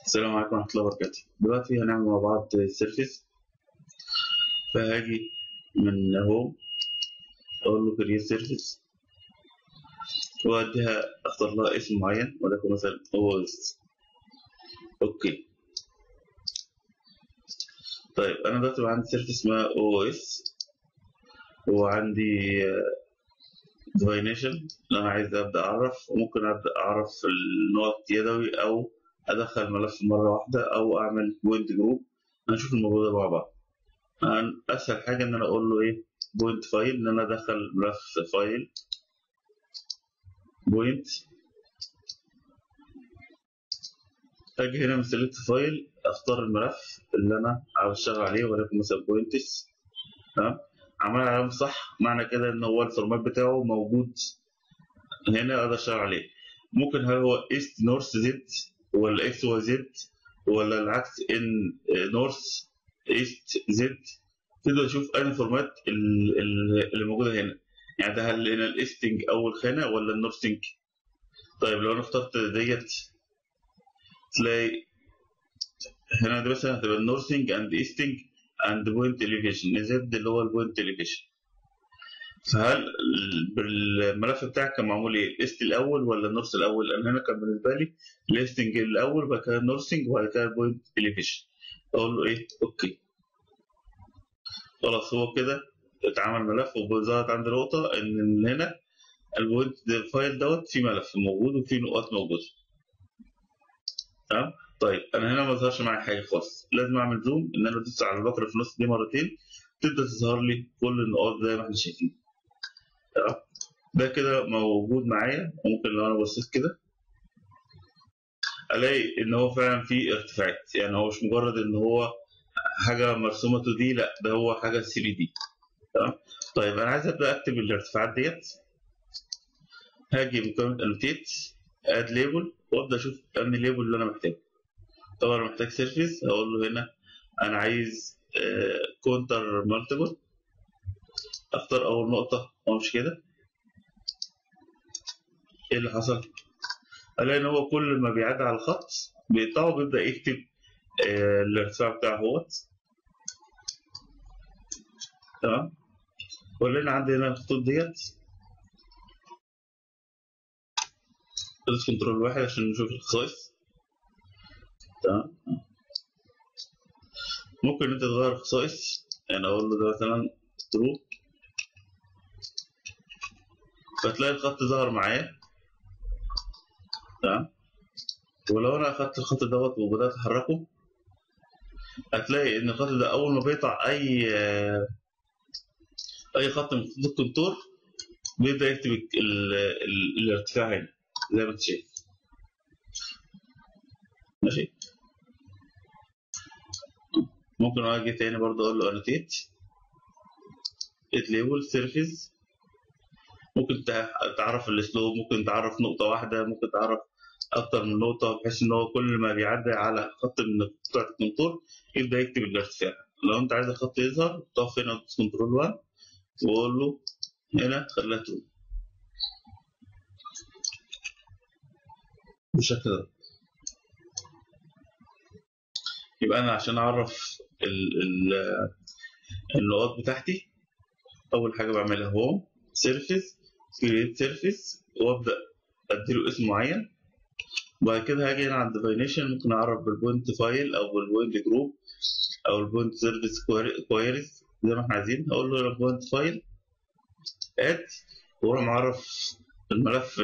السلام عليكم ورحمة الله وبركاته. دلوقتي هنعمل مع بعض سيرفيس. فهاجي من هوم أقول له كريت سيرفيس وأديها أختار لها اسم معين ولكن مثلا OS. أوكي. طيب أنا دلوقتي بقى عندي سيرفيس اسمها OS وعندي ديفاينيشن اللي أنا عايز أبدأ أعرف، وممكن أبدأ أعرف النقط يدوي أو أدخل ملف مرة واحدة أو أعمل بوينت جروب. هنشوف الموضوع ده مع بعض. اسهل حاجه ان انا اقول له ايه بوينت فايل، ان انا ادخل ملف فايل بوينت. اجي هنا من سيلكت فايل اختار الملف اللي انا عاوز اشتغل عليه ولكن مثلا بوينتس. تمام. عمل علامه صح، معنى كده ان هو الفورمات بتاعه موجود هنا اقدر اشتغل عليه. ممكن هل هو ايست نورث زد ولا اكس واي زد ولا العكس ان نورث ايست زد. تقدر تشوف اي فورمات اللي موجوده هنا. يعني ده هل هنا الايستنج اول خانه ولا النورثنج. طيب لو انا اخترت ديت تلاقي هنا ده مثلا هتبقى النورثنج اند ايستنج اند بوينت اليفيشن زد اللي هو البوينت اليفيشن. فهل بالملف بتاعك كان معمول ايه؟ الايست الاول ولا النورث الاول؟ لان هنا كان بالنسبه لي الايستنج الاول بعد كده النورثنج وبعد كده البوينت اليفيشن. اقول له ايه؟ اوكي. خلاص هو كده اتعمل ملف وظهرت عندي نقطه ان هنا البوينت الفايل دوت فيه ملف موجود وفيه نقاط موجوده. تمام. طيب انا هنا ما ظهرش معايا حاجه خالص، لازم اعمل زوم ان انا ادوس على البكره في النص دي مرتين تبدا تظهر لي كل النقاط زي ما احنا شايفين. تمام. ده كده موجود معايا. ممكن لو انا بصيت كده الاقي ان هو فعلا فيه ارتفاعات، يعني هو مش مجرد ان هو حاجه مرسومه 2 دي، لا ده هو حاجه 3 دي. تمام. طيب انا عايز ابدا اكتب الارتفاعات ديت. هاجي من قائمه انوتيت اد ليبل وابدا اشوف انهي ليبل اللي انا محتاجه. طبعا انا محتاج سيرفيس، هقول له هنا انا عايز كونتر مالتيبل. اختار اول نقطه وامشي كده. ايه اللي حصل؟ الاقي ان هو كل ما بيعدي على الخط بيقطعه بيبدا يكتب الارتفاع بتاعه اهوت. تمام. ولنا عندي هنا الخطوط ديت ادوس كنترول واحد عشان نشوف الخصائص. تمام. ممكن انت تغير الخصائص، يعني اقول له ده مثلا ترو فتلاقي الخط ظهر معايا. تمام. ولو انا اخدت الخط دوت وبدات احركه هتلاقي ان الخط ده اول ما بيقطع اي خط من خطوط الكونتور بيبدا يكتب الارتفاع هنا زي ما انت شايف. ماشي. ممكن اجي تاني برضه اقول له انوتيت ات ليبل سيرفيس. ممكن تعرف الاسلوب، ممكن تعرف نقطه واحده، ممكن تعرف اكتر من نقطه بحيث ان هو كل ما بيعدي على خط من قطعه الكونتور يبدا يكتب الارتفاع. لو انت عايز الخط يظهر تقف هنا وتدوس كنترول 1 واقول له هنا خليها ترو بالشكل ده. يبقى انا عشان اعرف النقاط بتاعتي اول حاجه بعملها هوم سيرفيس كريت سيرفيس وابدا اديله اسم معين. وبعد كده هاجي هنا عند ديفاينيشن ممكن اعرف بالبوينت فايل او بالبوينت جروب او البوينت سيرفيس كويريز زي ما احنا عايزين. اقول له البوينت فايل اد واروح معرف الملف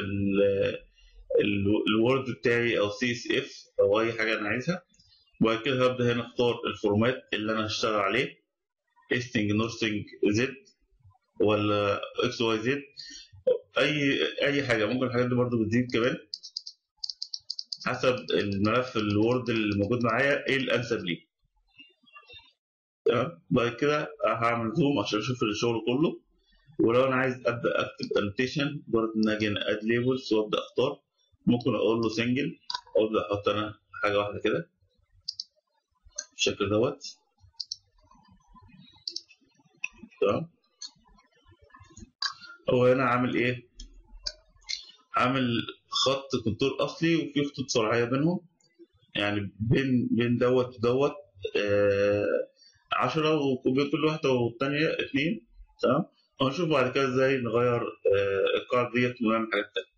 الوورد بتاعي او سي اس اف او اي حاجه انا عايزها. وبعد كده هبدا هنا اختار الفورمات اللي انا هشتغل عليه ايستنج نورثنج زد ولا اكس واي زد. اي حاجه. ممكن الحاجات دي برضو بتزيد كمان حسب الملف الوورد اللي موجود معايا ايه الانسب ليه. تمام. بعد كده هعمل زوم عشان اشوف الشغل كله. ولو انا عايز ابدا اكتب انوتيشن برضه ان اجي اد ليبلز وابدا اختار. ممكن اقول له سنجل وابدا احط انا حاجه واحده كده بالشكل دوت. تمام. هو هنا عامل ايه؟ عامل خط كونتور اصلي وفي خطوط فرعيه بينهم. يعني بين دوت ودوت 10، وبين كل واحدة والتانية 2. تمام. ونشوف بعد كده ازاي نغير القاعدة ديت ونعمل حاجات تانية.